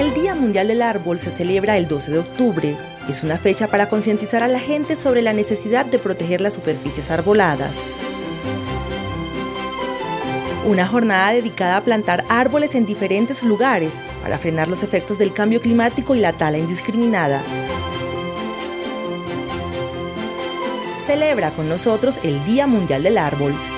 El Día Mundial del Árbol se celebra el 12 de octubre. Es una fecha para concientizar a la gente sobre la necesidad de proteger las superficies arboladas. Una jornada dedicada a plantar árboles en diferentes lugares para frenar los efectos del cambio climático y la tala indiscriminada. Celebra con nosotros el Día Mundial del Árbol.